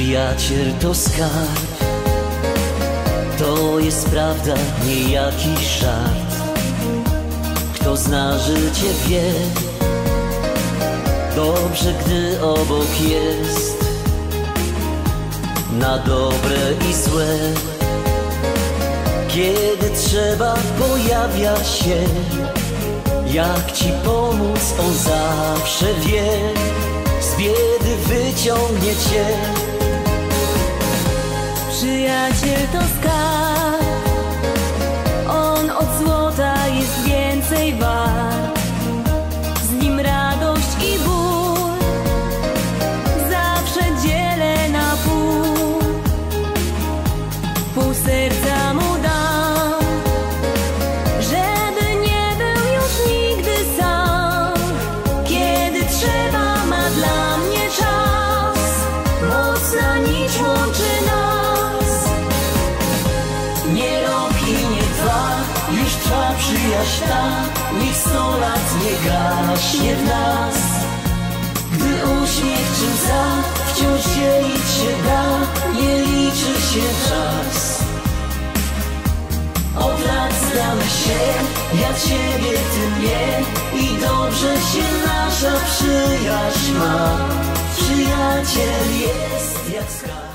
Przyjaciel to skarb, to jest prawda, nie jakiś żart. Kto zna życie wie, dobrze gdy obok jest. Na dobre i złe, kiedy trzeba pojawia się. Jak ci pomóc, on zawsze wie, z biedy wyciągnie cię. Przyjaciel to skarb, on od złota jest więcej wart. Z nim radość i ból zawsze dzielę na pół. Pół serca mu dam, żeby nie był już nigdy sam. Kiedy trzeba, ma dla mnie czas, mocna nić łączy nas. Nie rok i nie dwa, już trwa przyjaźń ta. Niech 100 lat nie gaśnie w nas. Gdy uśmiech czy łza wciąż dzielić się da, nie liczy się czas. Od lat znamy się, ja ciebie, ty mnie, i dobrze się nasza przyjaźń ma. Przyjaciel jest jak skarb.